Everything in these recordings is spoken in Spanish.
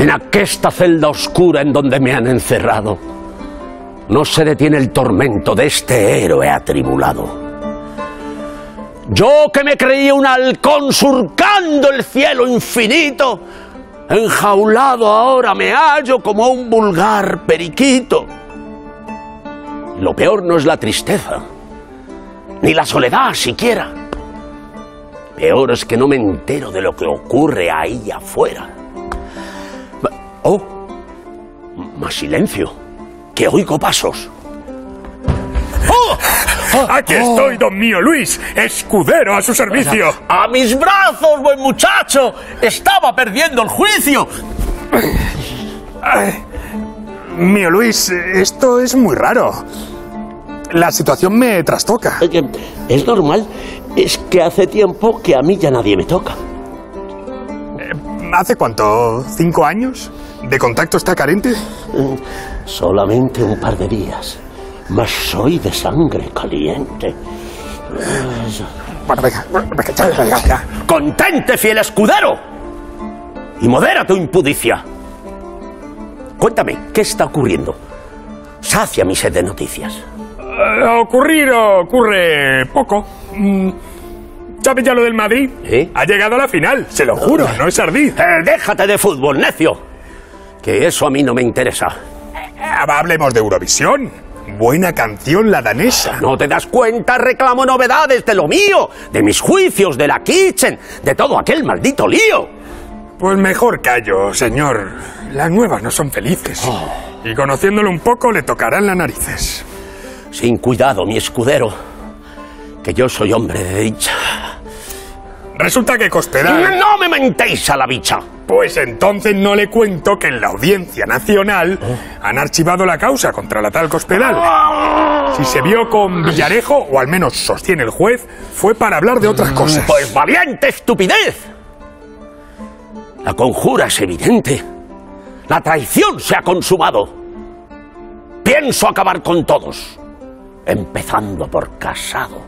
En aquesta celda oscura en donde me han encerrado, no se detiene el tormento de este héroe atribulado. Yo que me creía un halcón surcando el cielo infinito, enjaulado ahora me hallo como un vulgar periquito. Y lo peor no es la tristeza, ni la soledad siquiera. Peor es que no me entero de lo que ocurre ahí afuera. Oh, más silencio, que oigo pasos. ¡Oh! Aquí estoy, don mío Luis, escudero a su servicio. ¡A mis brazos, buen muchacho! Estaba perdiendo el juicio. Mío Luis, esto es muy raro. La situación me trastoca. Es normal, es que hace tiempo que a mí ya nadie me toca. ¿Hace cuánto? ¿5 años? ¿De contacto está carente? Solamente un par de días. Mas soy de sangre caliente. Bueno, venga. ¡Contente, fiel escudero! Y modera tu impudicia. Cuéntame, ¿qué está ocurriendo? Sacia mi sed de noticias. Ocurre poco. ¿Sabes ya lo del Madrid? ¿Eh? Ha llegado a la final, se lo juro, no es ardid. Déjate de fútbol, necio. Que eso a mí no me interesa. Hablemos de Eurovisión. Buena canción la danesa. ¿No te das cuenta? Reclamo novedades de lo mío, de mis juicios, de la kitchen, de todo aquel maldito lío. Pues mejor callo, señor. Las nuevas no son felices. Y conociéndolo un poco le tocarán las narices. Sin cuidado, mi escudero, que yo soy hombre de dicha. Resulta que Cospedal... ¡No me mentéis a la bicha! Pues entonces no le cuento que en la Audiencia Nacional han archivado la causa contra la tal Cospedal. Si se vio con Villarejo, o al menos sostiene el juez, fue para hablar de otras cosas. ¡Pues valiente estupidez! La conjura es evidente. La traición se ha consumado. Pienso acabar con todos, empezando por Casado.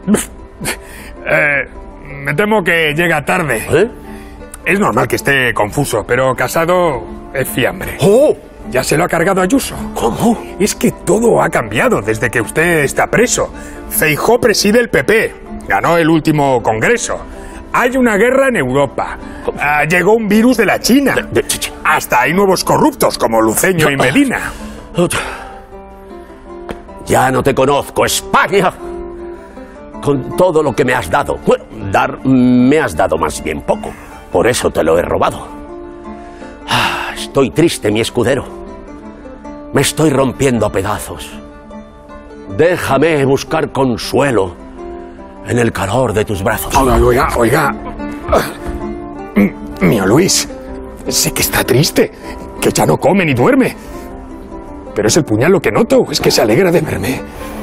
Me temo que llega tarde. Es normal que esté confuso, pero Casado es fiambre. ¡Oh! Ya se lo ha cargado Ayuso. ¿Cómo? Es que todo ha cambiado desde que usted está preso. Feijóo preside el PP. Ganó el último congreso. Hay una guerra en Europa. Llegó un virus de la China. Hasta hay nuevos corruptos como Luceño y Medina. Ya no te conozco, España. Con todo lo que me has dado. Bueno, me has dado más bien poco. Por eso te lo he robado. Estoy triste, mi escudero. Me estoy rompiendo a pedazos. Déjame buscar consuelo en el calor de tus brazos. Oiga. Mío Luis, sé que está triste, que ya no come ni duerme. Pero es el puñal lo que noto, es que se alegra de verme.